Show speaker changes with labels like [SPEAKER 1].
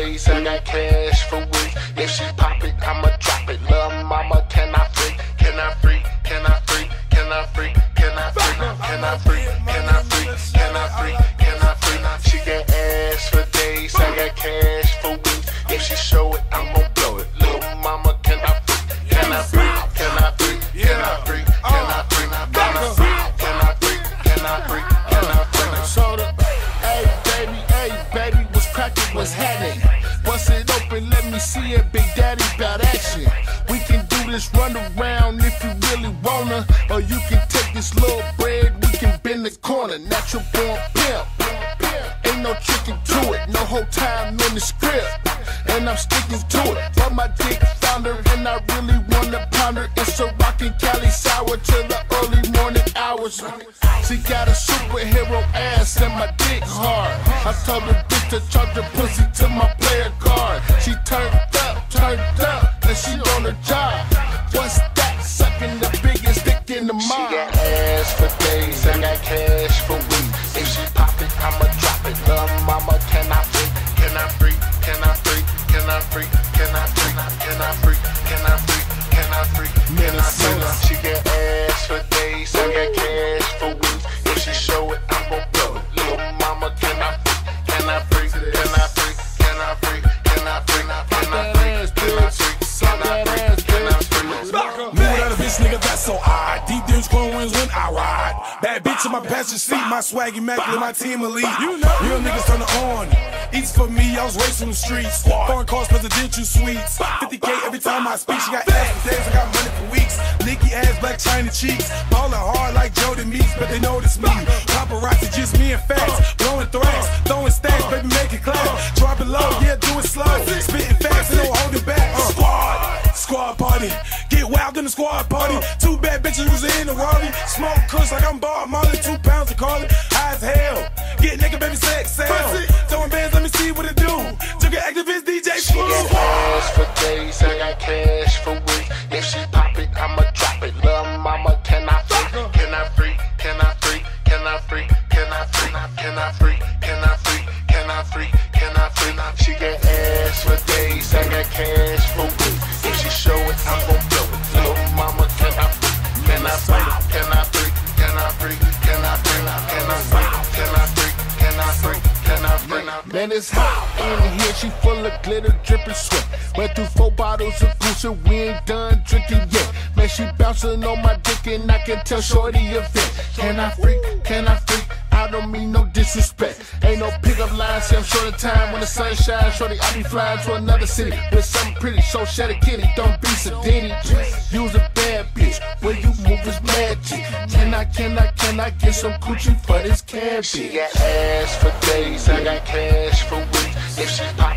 [SPEAKER 1] days, I got cash for weeks. If she pop it, I'ma drop it. Lil' mama, can I freak? Can I freak? Can I freak? Can I freak? Can I freak? Can I freak? Can I freak? Can I freak? Can I freak? She got ass for days, I got cash for weeks. If she show it, I'm gon' blow it. Lil' mama, can I freak? Can I freak? Can I freak? Can I freak? Can I freak? Can I freak? Can I freak? Can I freak? Can I freak? Soda, hey baby, what's crackin'? What's happening? Bust it open, let me see it, Big Daddy bout action. We can do this run around if you really wanna, or you can take this little bread, we can bend the corner. Natural born pimp, ain't no tricking to it, no whole time in the script, and I'm sticking to it. But my dick found her, and I really wanna pound her. It's a rockin' Cali sour till the early morning hours. She got a superhero ass and my dick hard. I told the bitch to charge her pussy to my player card. She turned up, and she on her job. What's that? Sucking the biggest dick in the mind. She got ass for days, I got cash for weeks. If she pop it, I'ma drop it. Lil' mama, can I freak? Can I freak? Can I freak? Can I freak? Can I freak? Can I freak? Can I freak? Can I freak? Can I freak? She got ass for days, I got cash for weeks. If she show it, I'm gon' blow it. Lil' mama, can I freak? Can I freak? Can I freak? Can I freak? Can I freak? Can I freak? Can I freak? Can I freak?
[SPEAKER 2] Move out of bitch, nigga, that's so odd. Deep dips, chrome wings when I ride. Bad bitch in my passenger seat, my swag immaculate, my team elite. You know, real niggas turn it on. Eats for me, I was raised from the streets. Foreign cars, presidential suites. 50K every time I speak. She got ass for days, I got money for weeks. Nicky ass, black China cheeks. Ballin' hard like Jody Meeks, but they notice me. Paparazzi, just me and facts. Blowing threats, throwing stacks, baby, make it clap. Drop it low, yeah, do it slow. Spitting fast and don't hold it back. Squad party, get wild in the squad party. Two bad bitches was in the Raleigh. Smoke kush like I'm Bob Marley. 2 pounds of Carly, high as hell. Get naked, baby, sex sell. Throwing bands, let me see what it do. Took an activist, DJ
[SPEAKER 1] She got ass for days, I got cash for weeks. If she pop it, I'ma drop it. Lil' mama, can I freak? Can I freak? Can I freak? Can I freak? Can I freak? Can I freak? Can I freak? Can I freak? Can I freak? She got ass for days, I got cash for weeks. If she show it, I'm gon' blow it. Lil' mama, can I freak? Can I freak? Can I freak? Can I freak? Can I freak? Can I freak? Can I freak? Can I freak? Can I freak? Man, it's hot in here, she full of glitter, dripping sweat. Went through 4 bottles of Goose, we ain't done drinking yet. Man, she bouncing on my dick and I can tell shorty a vet. Can I freak? Can I freak? I don't mean no disrespect. Ain't no pickup lines, see I'm short of time. When the sun shines, shorty, I be flying to another city with something pretty, so shed a kitty, don't be sedity. You's a bad bitch, when you move is magic. Can I get some coochie for this cabbage? She got ass for days, I got cash for weeks. If she pop